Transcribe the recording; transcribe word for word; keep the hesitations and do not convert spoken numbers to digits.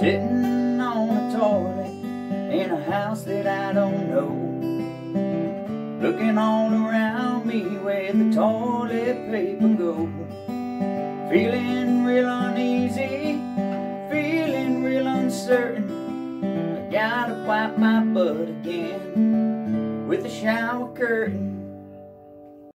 sitting on a toilet in a house that I don't know, looking all around me where the toilet paper goes. Feeling real uneasy, feeling real uncertain. I gotta wipe my butt again with a shower curtain.